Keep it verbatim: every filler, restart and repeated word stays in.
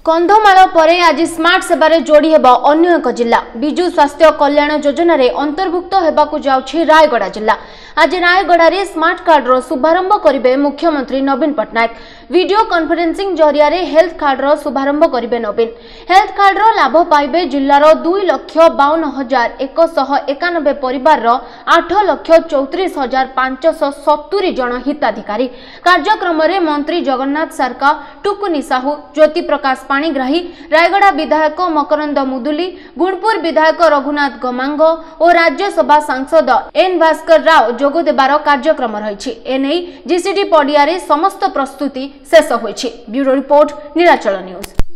कंधमाल पर आज स्मार्ट सेवार जोड़ी हेब अन्य एक जिला विजु स्वास्थ्य कल्याण योजना रे अंतर्भुक्त होगाकू जाउछि रायगड़ा जिला। आज रायगड़ा रे स्मार्ट कार्ड रो शुभारंभ करिवे मुख्यमंत्री नवीन पट्टनायक। वीडियो कॉन्फ्रेंसिंग जरिया रे हेल्थ कार्ड रो शुभारंभ करिवे नवीन। हेल्थ कार्ड रो लाभ पाइबे जिल्लार दुई लक्ष बावन हजार एक शह एकानबे परिवार रो आठ लक्ष चौतीस हजार पांचश सत्तरी जन हिताधिकारी। कार्यक्रम रे मंत्री जगन्नाथ सरका, टुकुनी साहू, ज्योति प्रकाश पाणिग्राही, रायगड़ा विधायक मकरंद मुदुली, गुणपुर विधायक रघुनाथ गमांग और राज्यसभा सांसद एन भास्कर राव जोग देबार कार्यक्रम रही। एने जीसीडी पडिया रे समस्त प्रस्तुति शेष होइछि। Bureau report, Nilachal news.